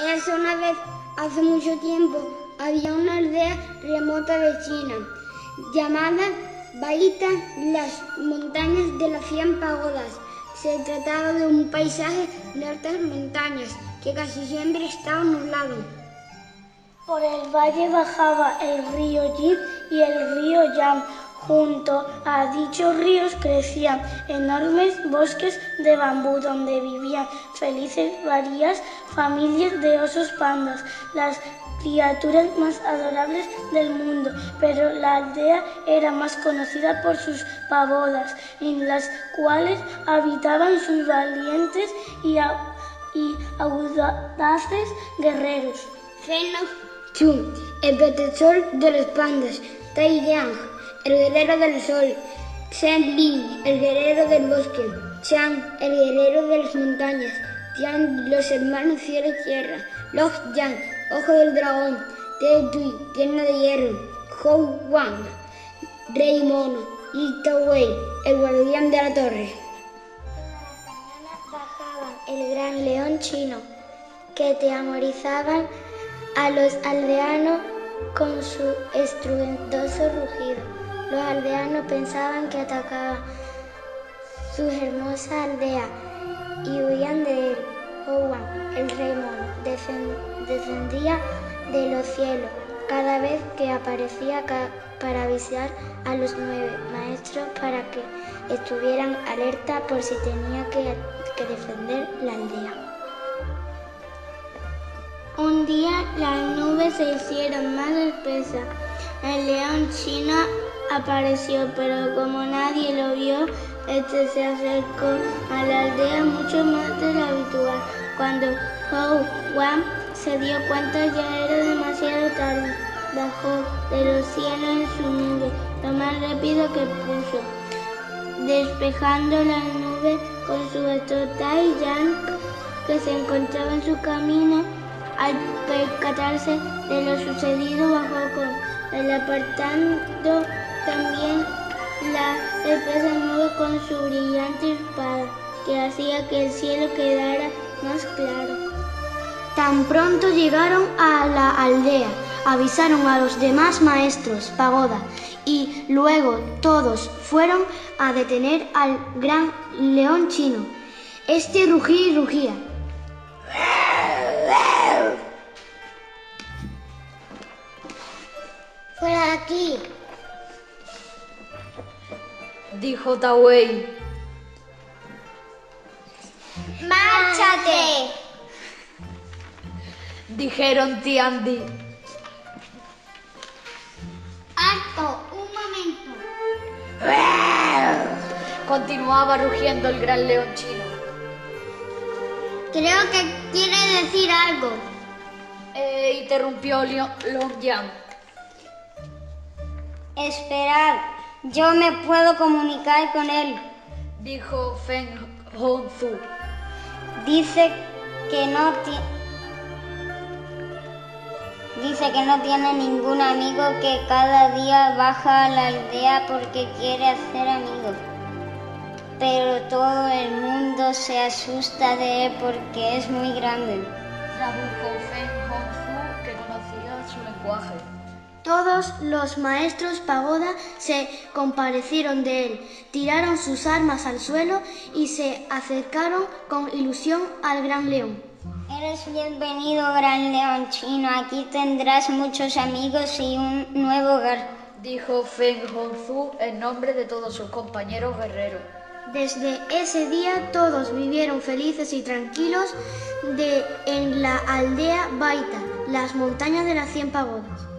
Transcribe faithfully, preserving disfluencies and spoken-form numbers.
Érase una vez, hace mucho tiempo, había una aldea remota de China, llamada Baita, las montañas de las cien pagodas. Se trataba de un paisaje de altas montañas, que casi siempre estaba nublado. Por el valle bajaba el río Yi y el río Yang. Junto a dichos ríos crecían enormes bosques de bambú donde vivían felices varias familias de osos pandas, las criaturas más adorables del mundo. Pero la aldea era más conocida por sus pagodas, en las cuales habitaban sus valientes y, y audaces guerreros. Feng Shui, el protector de los pandas; Tai Yang, el guerrero del sol; Zhen Lin, el guerrero del bosque; Chang, el guerrero de las montañas; Tian, los hermanos cielo y tierra; Lok Yang, ojo del dragón; Te Tui, pierna de hierro; Hou Wang, rey mono; y Tao Wei, el guardián de la torre. Por las mañanas bajaban el gran león chino, que teamorizaban a los aldeanos con su estruendoso rugido. Los aldeanos pensaban que atacaba su hermosa aldea y huían de él. Hou Wang, el rey mono, descendía de los cielos cada vez que aparecía para avisar a los nueve maestros para que estuvieran alerta por si tenía que, que defender la aldea. Un día las nubes se hicieron más espesas. El león chino apareció, pero como nadie lo vio, este se acercó a la aldea mucho más de lo habitual. Cuando Hou Wang se dio cuenta ya era demasiado tarde. Bajó de los cielos en su nube, lo más rápido que pudo, despejando las nubes con su bastón. Tai Yang, que se encontraba en su camino, al percatarse de lo sucedido, bajó con él, apartando también la espesa nube con su brillante espada, que hacía que el cielo quedara más claro. Tan pronto llegaron a la aldea, avisaron a los demás maestros pagoda y luego todos fueron a detener al gran león chino. Este rugía y rugía. ¡Fuera de aquí!, dijo Tao Wei. ¡Márchate!, dijeron Tian Di. ¡Alto! ¡Un momento! Continuaba rugiendo el gran león chino. Creo que quiere decir algo. Eh, interrumpió Lok Yang. Esperad, yo me puedo comunicar con él, dijo Feng Hongsu. Dice que no tiene... Dice que no tiene ningún amigo, que cada día baja a la aldea porque quiere hacer amigos. Pero todo el mundo se asusta de él porque es muy grande, tradujo Feng Hongsu, que conocía su lenguaje. Todos los maestros pagoda se compadecieron de él, tiraron sus armas al suelo y se acercaron con ilusión al gran león. Eres bienvenido, gran león chino. Aquí tendrás muchos amigos y un nuevo hogar, dijo Feng Hongsu en nombre de todos sus compañeros guerreros. Desde ese día todos vivieron felices y tranquilos de, en la aldea Baita, las montañas de las cien pagodas.